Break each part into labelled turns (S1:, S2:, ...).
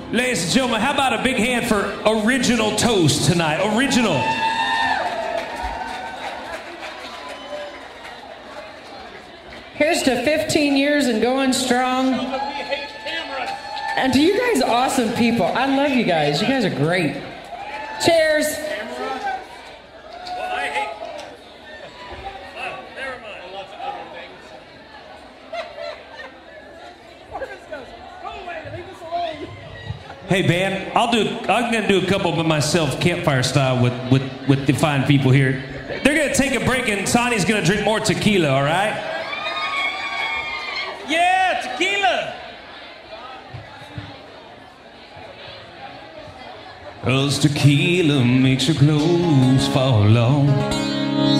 S1: Ladies and gentlemen, how about a big hand for Original Toast tonight? Original.
S2: Here's to 15 years and going strong. And to you guys, awesome people. I love you guys. You guys are great. Cheers.
S1: Hey, band, I'm gonna do a couple by myself, campfire style, with the fine people here. They're gonna take a break, and Sonny's gonna drink more tequila. All right? Yeah, tequila. 'Cause tequila makes your clothes fall off.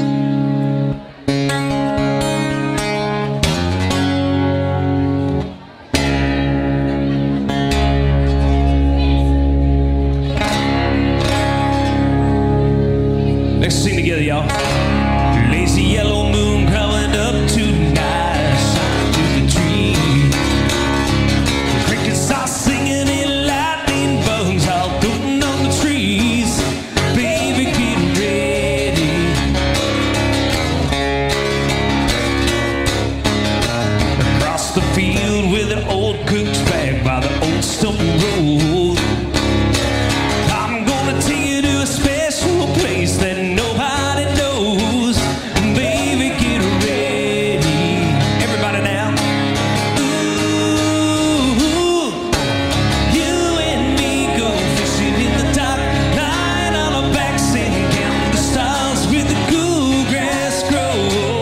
S1: Let's sing together, y'all. Lazy yellow moon crawling up tonight, shine to the tree. The crickets are singing in lightning bugs all floating on the trees. Baby, get ready. Across the field with an old cook's bag by the old stump road. I'm gonna take you to a special place that nobody knows. Baby, get ready. Everybody now. Ooh, you and me go fishing in the dark, lying on our backs and counting the stars with the cool grass grow.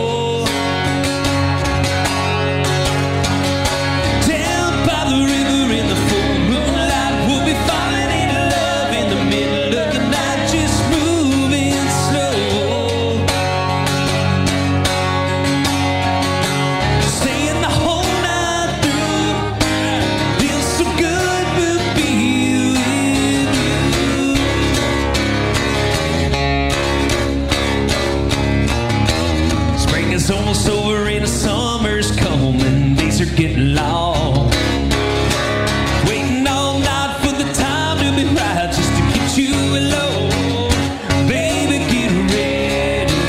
S1: Down by the river in the full moonlight, we'll be falling in love in the middle of the night, just moving slow. Staying the whole night through, feels so good to be with you. Spring is almost over and the summer's coming, days are getting long. Waiting all night for the time to be right, just to get you alone. Baby, get ready.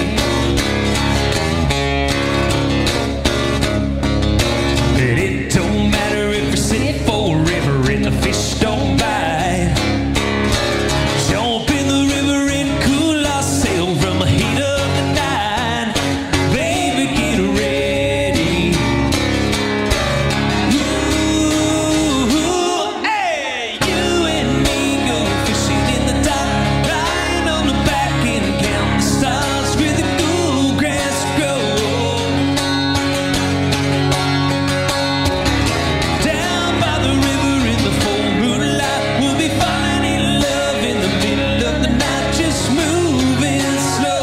S1: But it don't matter if we sit forever and the fish don't bite. Jump in the river and cool ourselves from the heat of the night. Baby, get ready. Ooh, hey, you and me go fishing in the dark, lying on the back and count the stars with the cool grass grow. Down by the river in the full moonlight, we'll be falling in love in the middle of the night, just moving slow.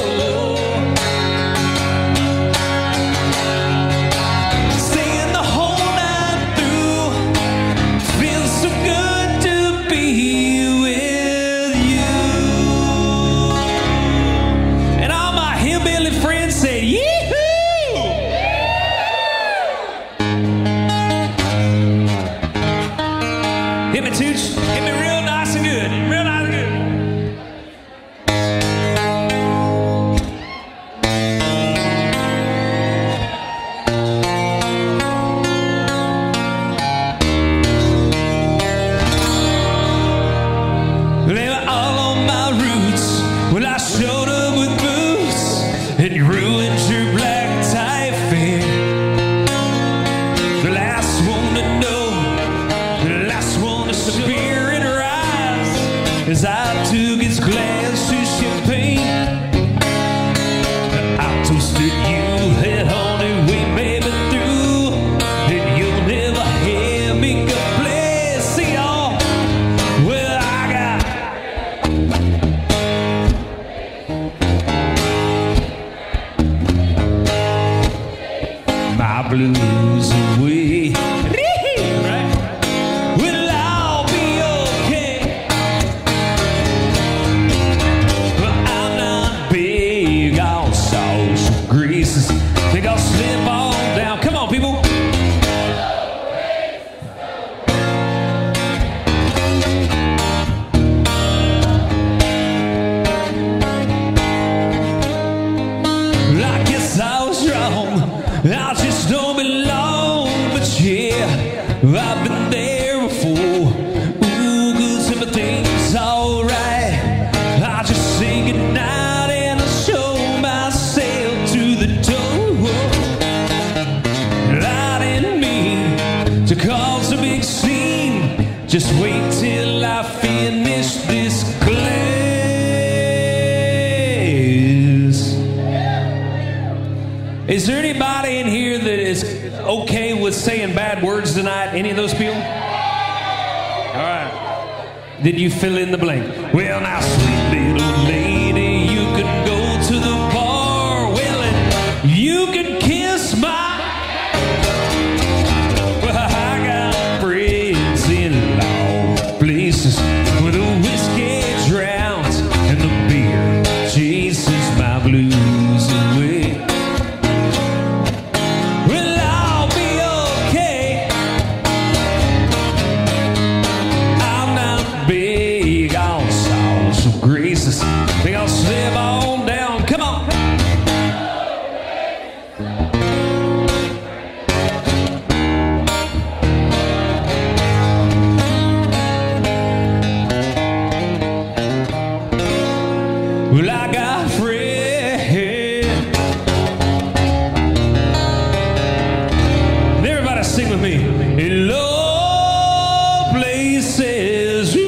S1: Staying the whole night through, feels so good to be with you. And all my hillbilly friends say, yee-hoo! Hit me, Tooch. Hit me real nice and good. Real nice and good. They were all on my roots. Well, I showed up with boots and you ruined your black tie affair. The last one to know, the last one to spear in her wait till I finish this glass. Is there anybody in here that is okay with saying bad words tonight? Any of those people? All right. Then you fill in the blank. Well, now, sweet little lady, you can go to the bar. Well, and you can kiss my... Well, I got friends in low places where the whiskey drowns and the beer chases my blues away. Graces, think I'll slip on down. Come on. Well, I got a friend. Everybody sing with me. In low places.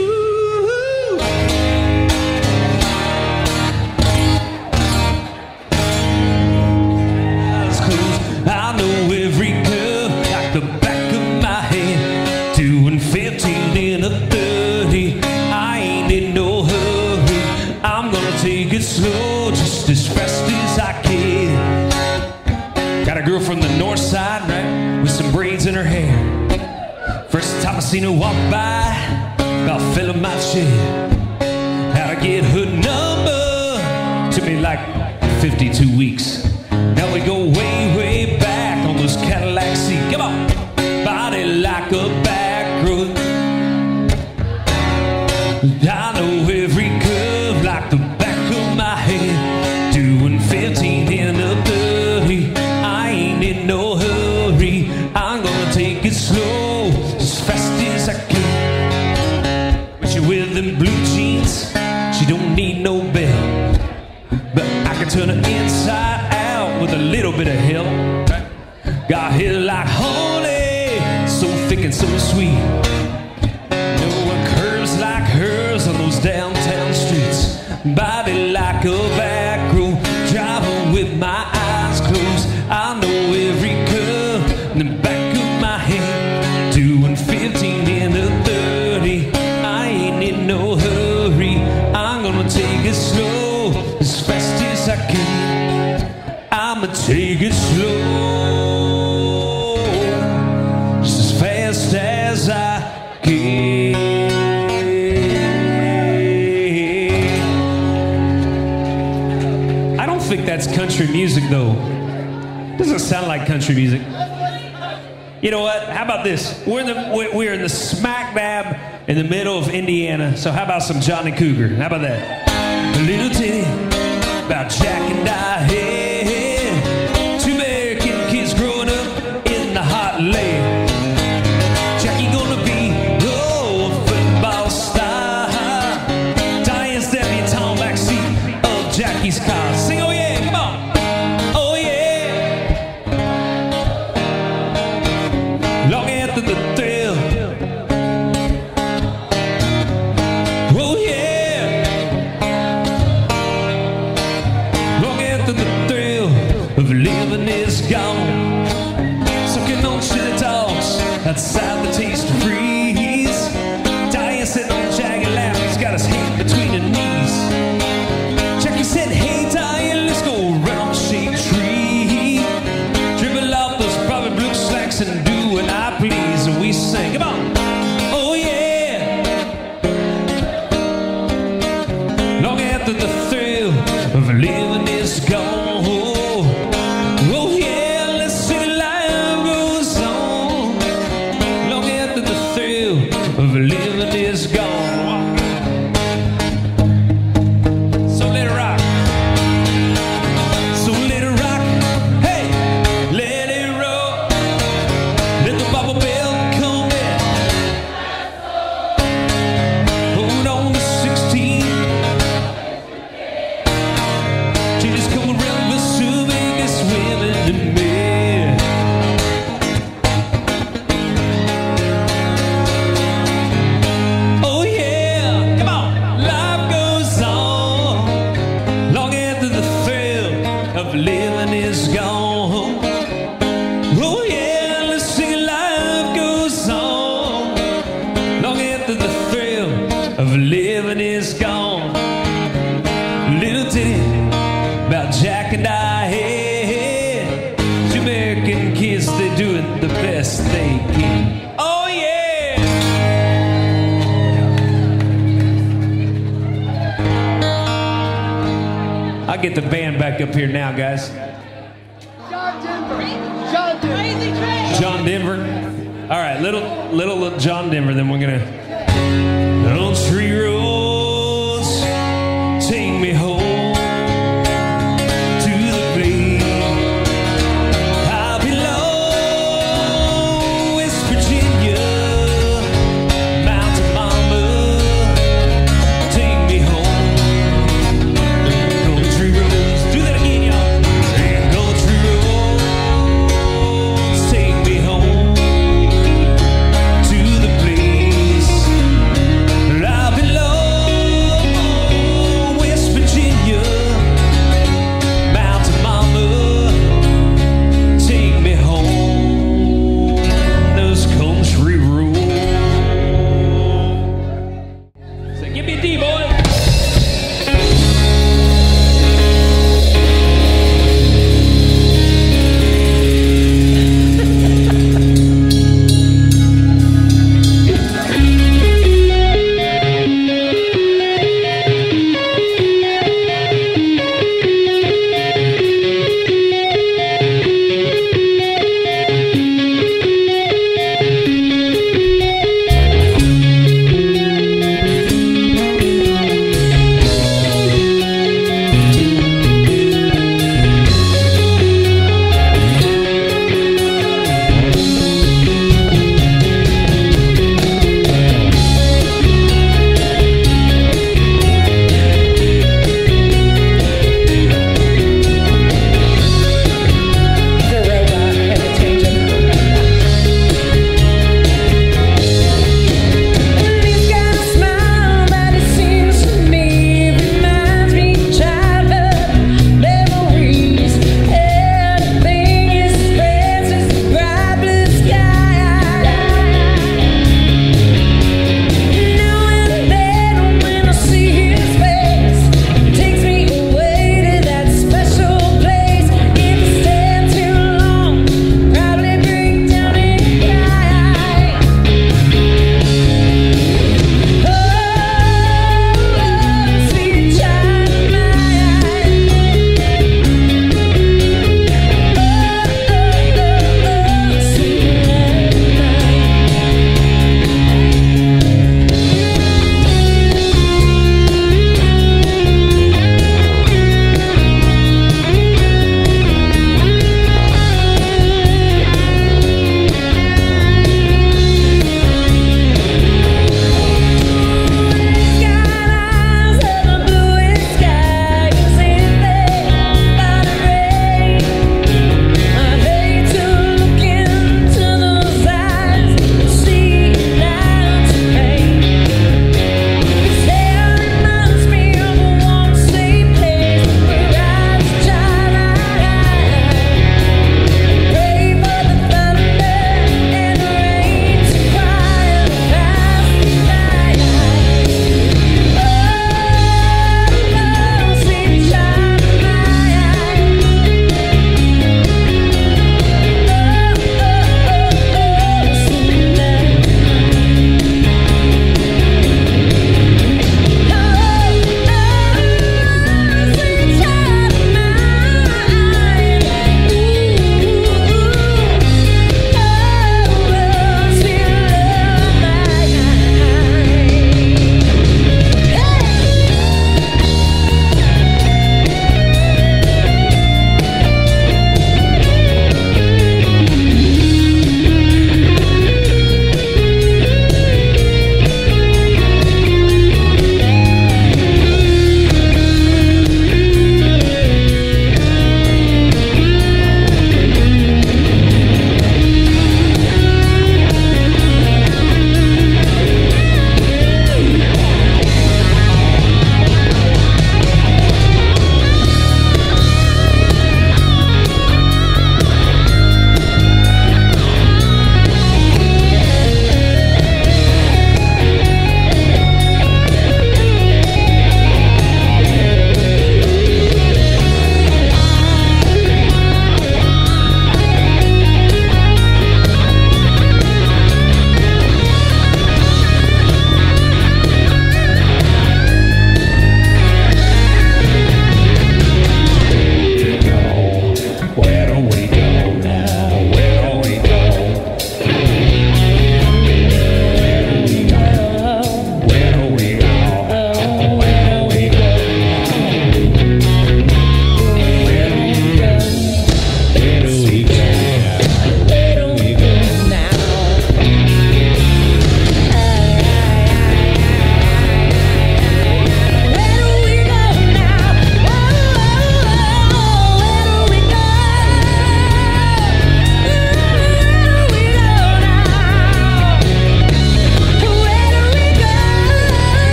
S1: Doing 15 in a 30, I ain't in no hurry. I'm gonna take it slow, just as fast as I can. Got a girl from the north side, right, with some braids in her hair. First time I seen her walk by, about fell in my chair. How'd I get her number? Took me like 52 weeks. Now we go way, way back on those Cadillac seats. Come on. Body like a back road. I know every curve like the back of my head. Doing 15 in a 30, I ain't in no hurry. I'm gonna take it slow, as fast as I can. But she with them blue jeans, she don't need no belt. But I can turn her inside out with a little bit of help. Got hair like honey, so thick and so sweet. No one curves like hers on those downtown streets. Body like a back road, driving with my eyes closed. I know every curve in the back of my head. Doing 15 in a 30, I ain't in no hurry. I'm gonna take it slow, as fast as I can. I'ma take it slow, as I can. I don't think that's country music, though. Doesn't sound like country music. You know what? How about this? We're in the smack dab in the middle of Indiana. So how about some Johnny Cougar? How about that? A little titty about Jack and Diane. Two American kids growing up in the hot land. Jackie's car. Sing, oh yeah, come on. Oh yeah. Long after the thrill. Oh yeah. Long after the thrill of living is gone. Sucking on chili dogs outside the taste of freeze. Diane sitting on a jagged lap. He's got his hand between her knees. He said, hey Diane, let's go around the shade tree. Dribble off those private blue slacks and do what I please. And we sang, come on. Oh yeah. Long after the thrill of living is gone. Oh yeah, let's see the life goes on. Long after the thrill of living is gone. I'll get the band back up here now, guys. John Denver. All right, little John Denver, then we're gonna. Country roads, take me home to the place I belong, West Virginia, Mountain Mama, take me home. Country roads, do that again, y'all. And country roads, take me home to the place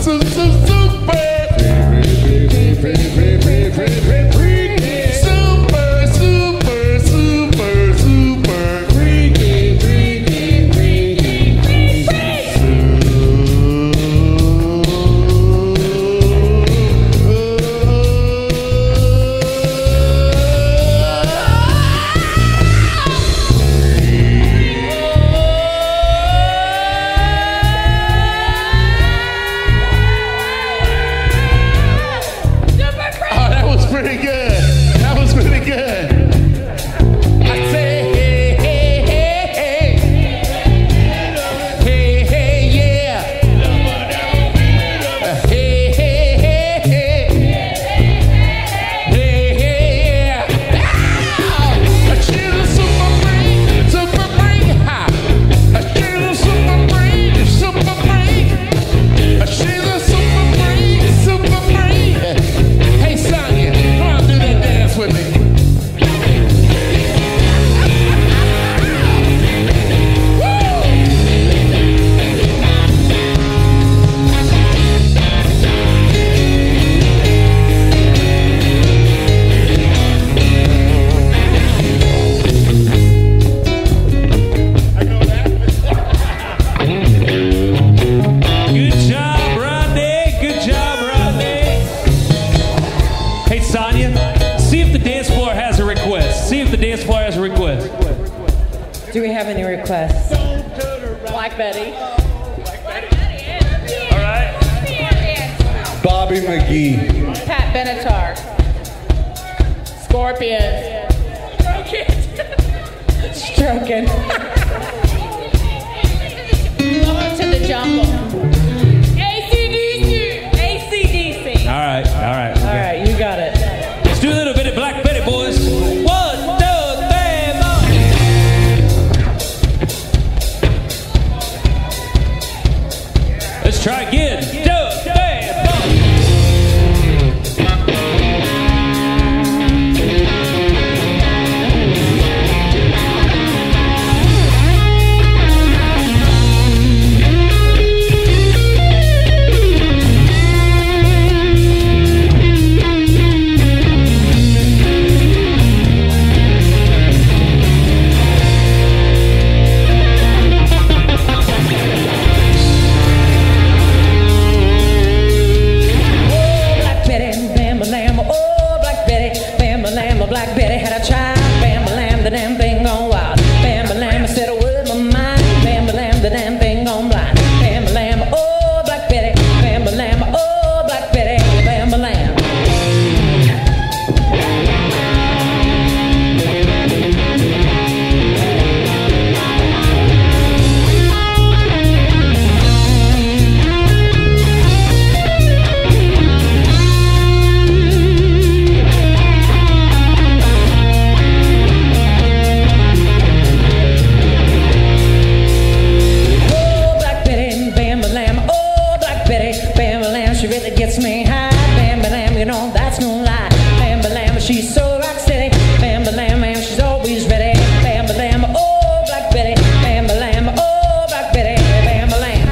S2: Do we have any requests?
S3: Black Betty.
S1: All right.
S4: Bobby McGee.
S3: Pat Benatar. Scorpions.
S2: Stroking.
S3: Welcome to the jungle. AC/DC. AC/DC.
S1: All right.
S2: All right, you got it.
S1: Let's do a little bit of Black Betty, boys. 1, 2, 3, 4. Let's try again. 2, 3, 4.
S2: Black Betty had a child, bam-a-lam, the damn thing gone wild. Bam-a-lam, I said a word in my mind. Bam-a-lam, the damn thing gone blind. Bam-a-lam, oh, Black Betty. Bam-a-lam, oh, Black Betty. Bam-a-lam. She really gets me high. Bam-a-lam, you know that's no lie. Bam-a-lam, she's so rock steady. Bam-a-lam, man, she's always ready. Bam-a-lam, oh, Black Betty. Bam-a-lam, oh, Black Betty. Bam-a-lam.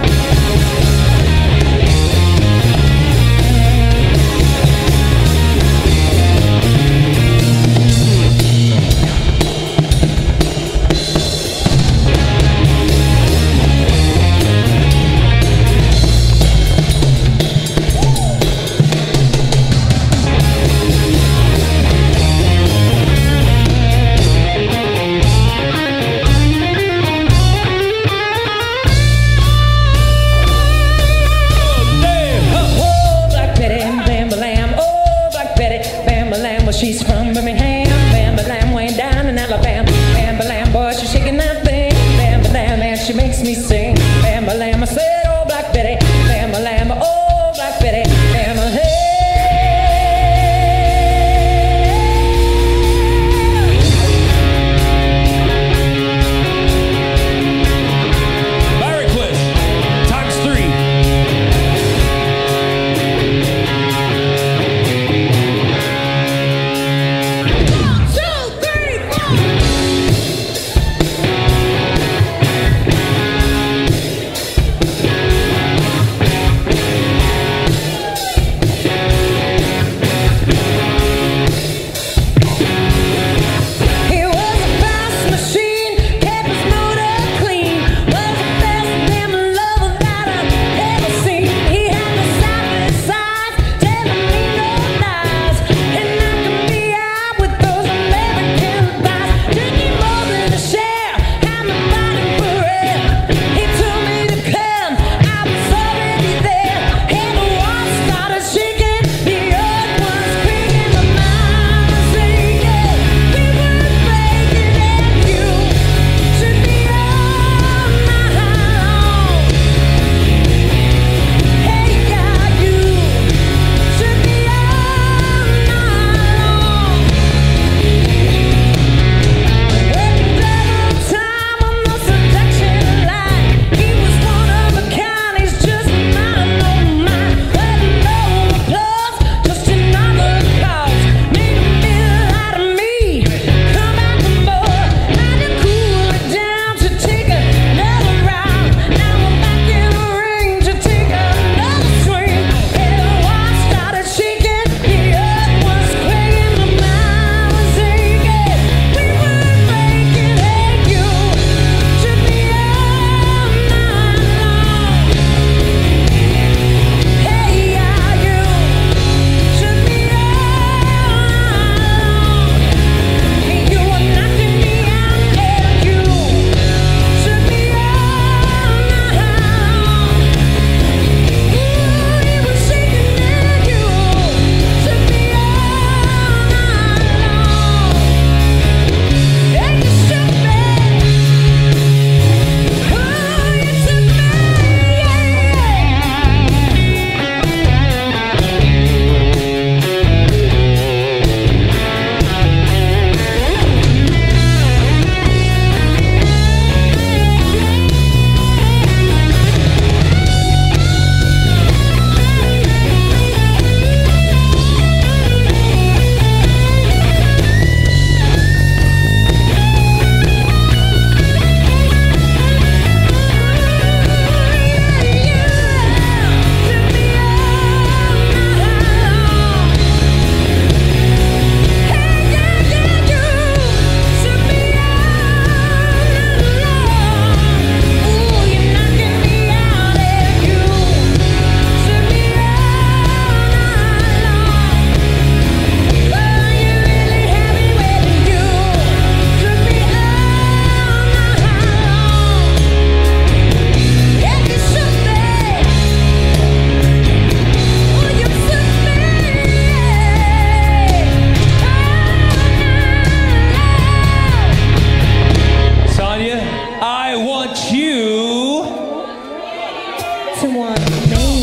S2: to want me.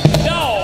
S1: No.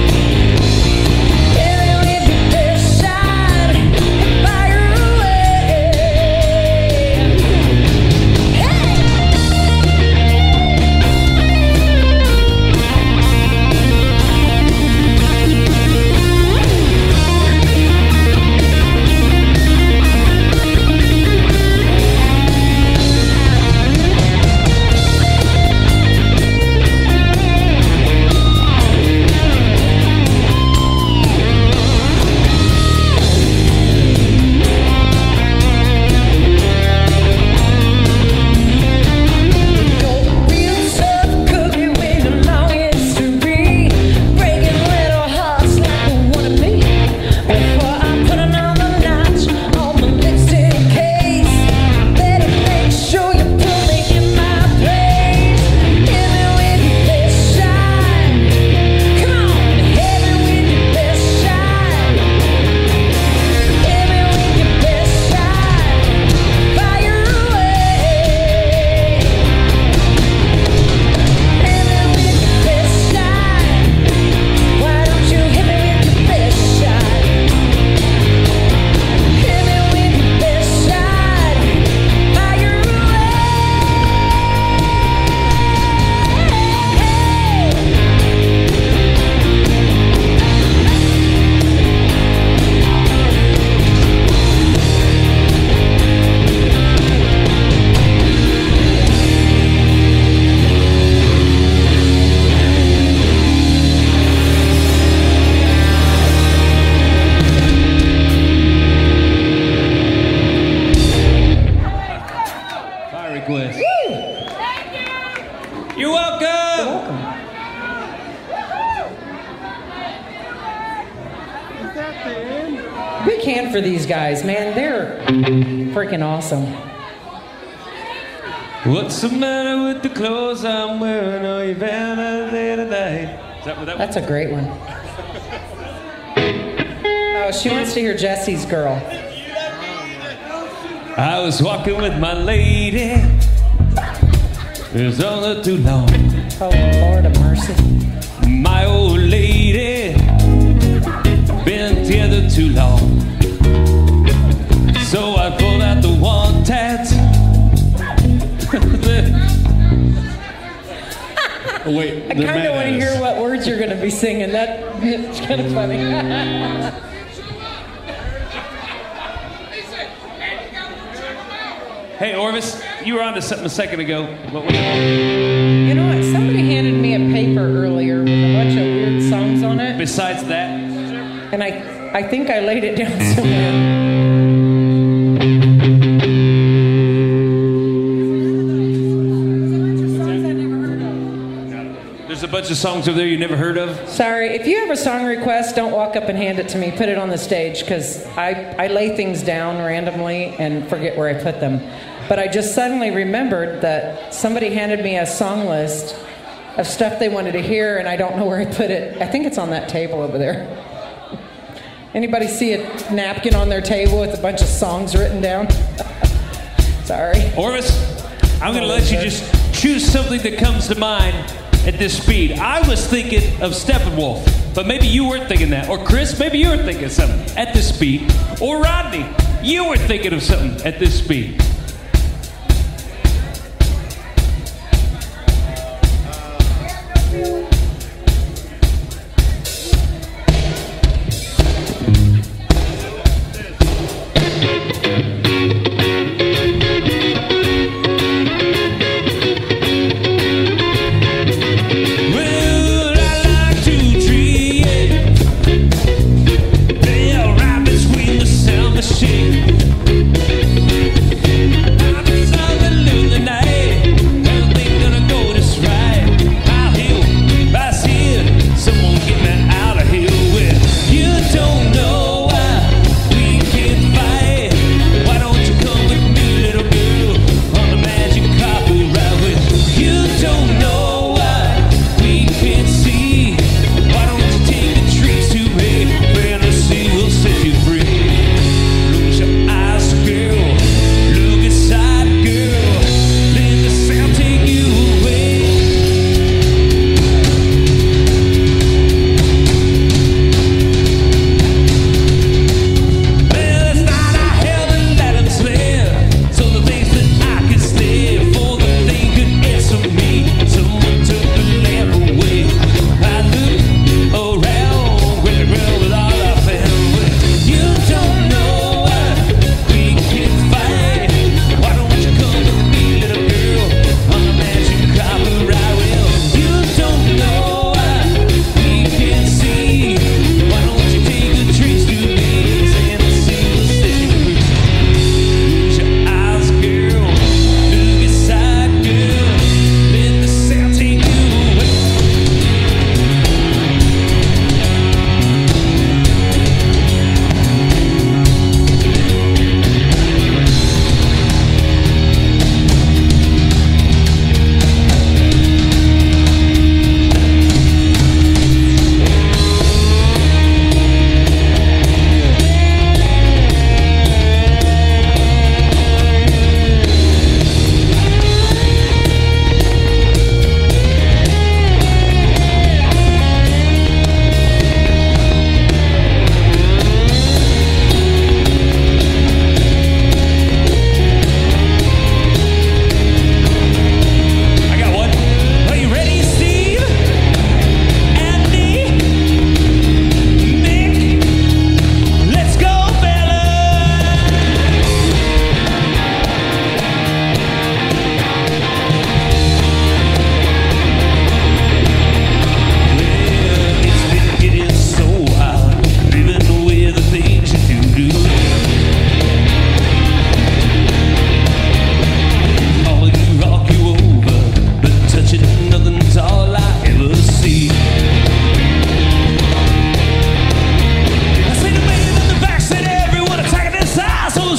S2: Fire away. for these guys, man. They're freaking awesome.
S1: What's the matter with the clothes I'm wearing? Are you better there tonight? Is that what that was?
S2: That's a great one. Oh, she wants to hear Jesse's Girl.
S1: I was walking with my lady. It was all too long.
S2: Oh, Lord of mercy.
S1: My old lady, been together too long. So I pulled out the one tats.
S4: Wait,
S2: I kind of want to hear what words you're going to be singing. That's kind of funny.
S1: Hey, Orvis, you were on to something a second ago. What was it?
S2: You know what? Somebody handed me a paper earlier with a bunch of weird songs on it.
S1: Besides that,
S2: And I think I laid it down somewhere.
S1: there's a bunch of songs over there you never heard of.
S2: Sorry, if you have a song request, don't walk up and hand it to me. Put it on the stage, because I lay things down randomly and forget where I put them. But I just suddenly remembered that somebody handed me a song list of stuff they wanted to hear, and I don't know where I put it. I think it's on that table over there. Anybody see a napkin on their table with a bunch of songs written down? Sorry.
S1: Orvis, I'm going to let you just choose something that comes to mind at this speed. I was thinking of Steppenwolf, but maybe you weren't thinking that. Or Chris, maybe you were thinking of something at this speed. Or Rodney, you were thinking of something at this speed.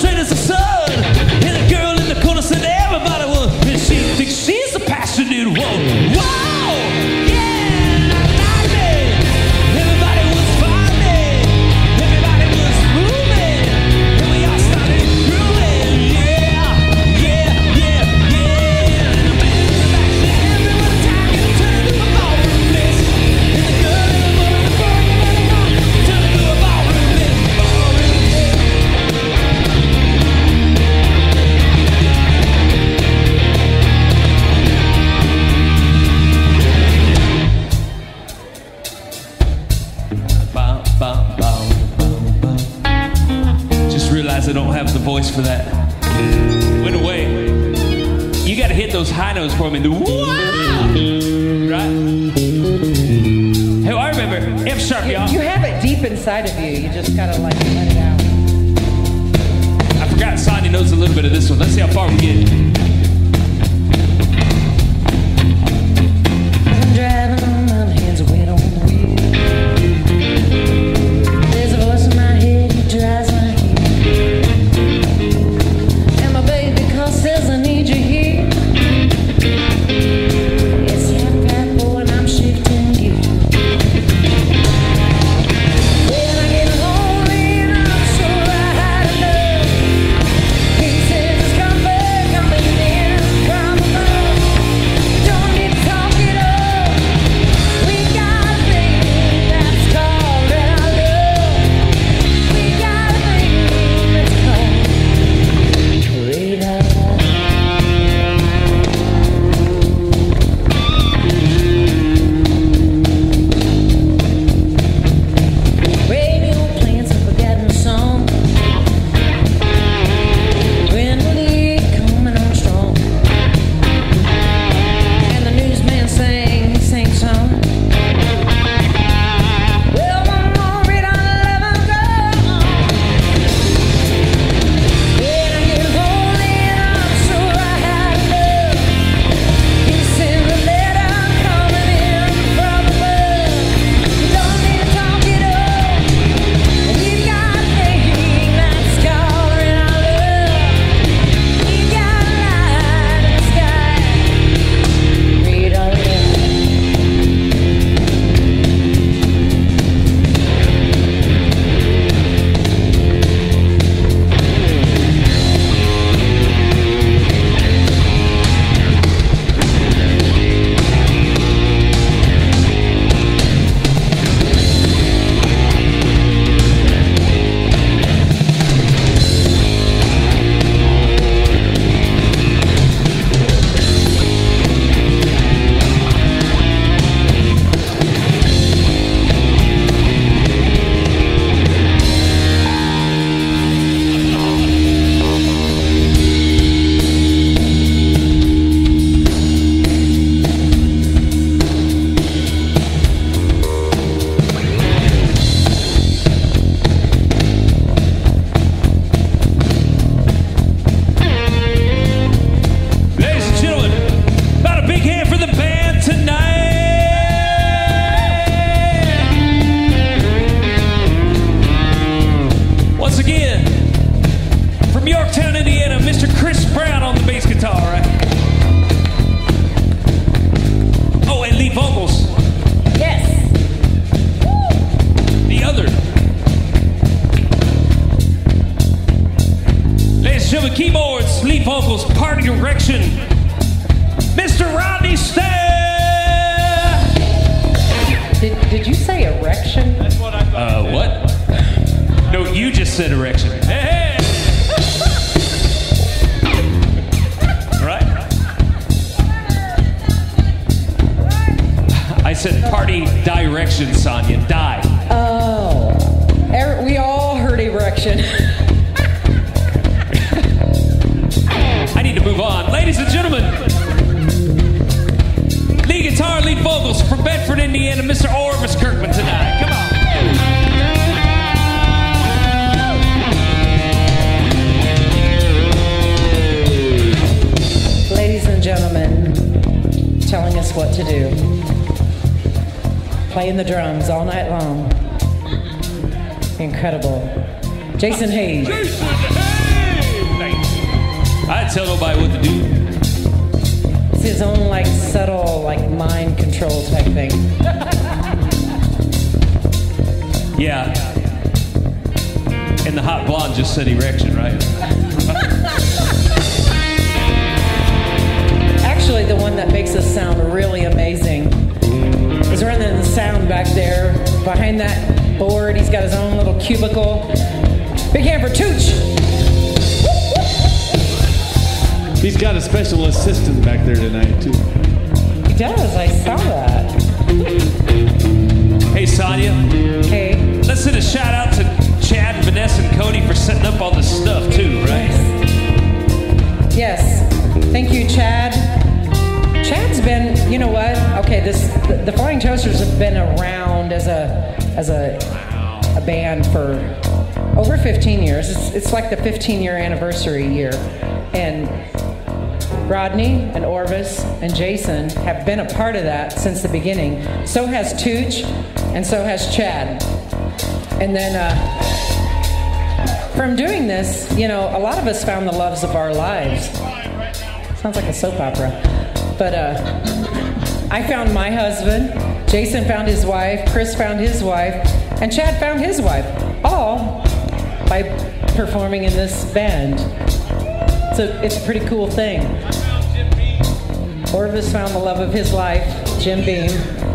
S1: straight as the sun. And the girl in the corner said everybody was. And she thinks she's a passionate one. Wow! Yeah! I like it. Everybody was finding. Everybody was moving. And we all started grooving. Yeah! Yeah! Yeah! Yeah! And the man in the back said everyone talking and turning to a ballroom list. And the girl in the corner was burning and turning to a ballroom list. Ballroom list. Bow, bow, bow, bow, bow. Just realized I don't have the voice for that. Went away. You gotta hit those high notes for me. The wow! Right? Hey, I remember F sharp, y'all.
S2: You have it deep inside of you. You just gotta like let it out.
S1: I forgot Sonya knows a little bit of this one. Let's see how far we get.
S2: I'm driving on my hands wet on the wheel. There's a voice in my head, it drives my head. And my baby call says I need you here. It's half past 4 and I'm shifting gears. When I get home and I'm sure I had enough. He says it's comfort coming in from above. Don't need to talk it up. We got a thing that's called our love. We got a thing that's called radar. Radio playing some forgotten song. Brindley coming on strong. And the newsman sang song. Well, one more read on 11 go on. When I get home and I'm sure I had love. He sent a letter coming in from above. Don't need to talk it up. We got a thing that's calling our love. We got a light in the sky. Read our lips.
S1: Ladies and gentlemen, about a big hand for the band tonight. Once again, from Yorktown, Indiana, Mr. Chris Brown on the bass guitar, right? Oh, and lead vocals.
S2: Yes.
S1: The other. Ladies and gentlemen, keyboards, lead vocals, party direction, Mr. Rodney Stair.
S2: Did you say erection?
S1: What? No, you just said erection. Hey, hey. Right? I said party direction, Sonya. Die.
S2: Oh. We all heard erection.
S1: I need to move on. Ladies and gentlemen, lead guitar, lead vocals from Bedford, Indiana, Mr. Orvis Kirkman tonight. Come on.
S2: Ladies and gentlemen, telling us what to do. Playing the drums all night long. Incredible. Jason Hayes.
S1: Jason Hayes! not tell nobody what to do.
S2: It's his own like subtle like mind control type thing.
S1: Yeah. And the hot blonde just said erection, right?
S2: Actually, the one that makes us sound really amazing is running the sound back there behind that board. He's got his own little cubicle. Big hand for Tooch.
S5: He's got a special assistant back there tonight, too.
S2: He does. I saw that.
S1: Hey, Sonia.
S2: Hey.
S1: Let's send a shout out to Chad, Vanessa, and Cody for setting up all this stuff, too, right?
S2: Yes. Thank you, Chad. Chad's been, you know what? Okay, the Flying Toasters have been around as a band for over 15 years. It's like the 15-year anniversary year. And Rodney and Orvis and Jason have been a part of that since the beginning. So has Tooch, and so has Chad. And then from doing this, you know, a lot of us found the loves of our lives. Sounds like a soap opera. But I found my husband, Jason found his wife, Chris found his wife, and Chad found his wife, all by performing in this band. So it's a pretty cool thing. Orvis found the love of his life, Jim Beam.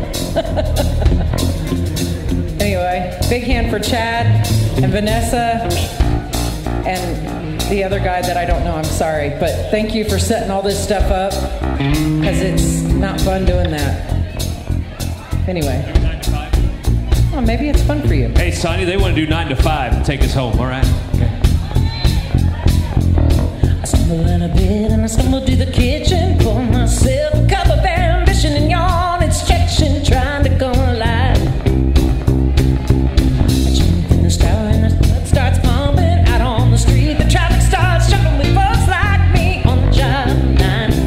S2: Anyway, big hand for Chad and Vanessa and the other guy that I don't know, I'm sorry. But thank you for setting all this stuff up, because it's not fun doing that. Anyway. Well, maybe it's fun for you.
S1: Hey, Sonia, they want to do 9 to 5 and take us home, all right? Okay.
S2: I stumble in a bit and I stumble to the kitchen, pour myself a cup of ambition and yawn. It's Chechen trying to go alive. I jump in the shower and the blood starts pumping out on the street. The traffic starts jumping with folks like me on the job 9 to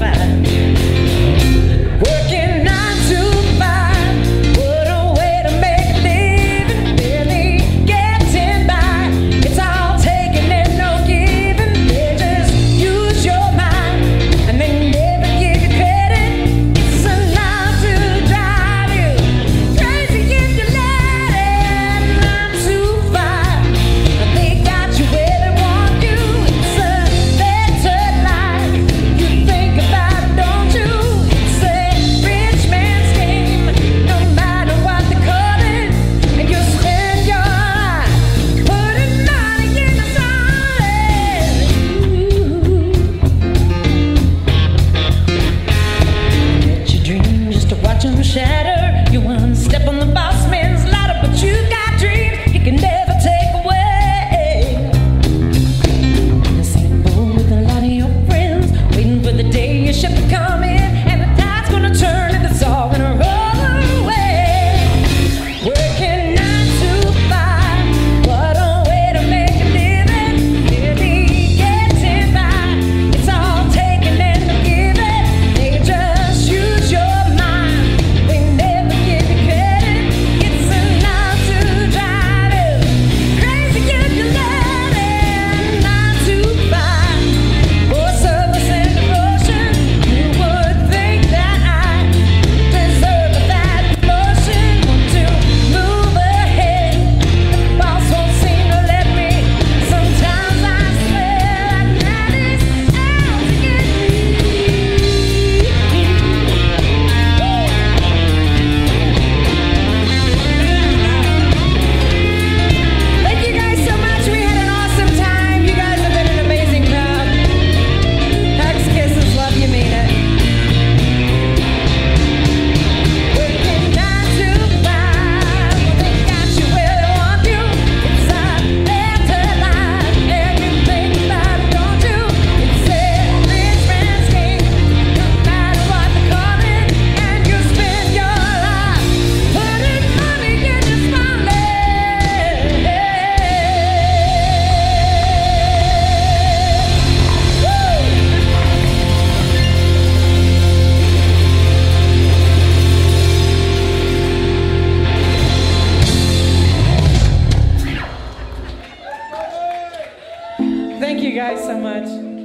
S2: 5. Working 9 to 5. What a way to make a living. Barely getting by. It's all taking and no giving. They just use your mind and they never give you credit. It's enough to drive you crazy if you let it. 9 to 5. They got you where they want you. It's a better life. You think about it, don't you? It's a rich man's game, no matter what they call it. And you spend your life putting money in the Let your dream just to watch them shatter. You one step on the boss man's ladder, but you got dreams he can never take away. In the same boat with a lot of your friends, waiting for the day your ship to come in, and the tide's gonna turn and it's all gonna roll away. Working 9 to 5, what a way to make a living. Barely getting by, it's all taken and no giving. They just use your mind, they never give you credit. It's enough to drive you crazy if you let it. 9 to 5, for service and devotion. You would think that I deserve that promotion. Want to move ahead, the boss won't seem to let me. Sometimes I swear like that is out to get me. Thank you guys so much. We had an awesome time. You guys have been an amazing crowd. Hugs, kisses, love you, mean it. Working 9 to 5, they got you where they want you. It's a better life, and you think about it, don't you? It's a rich man's game, no matter what they call it. And you spend your life putting money in your smile. Thank you guys so much.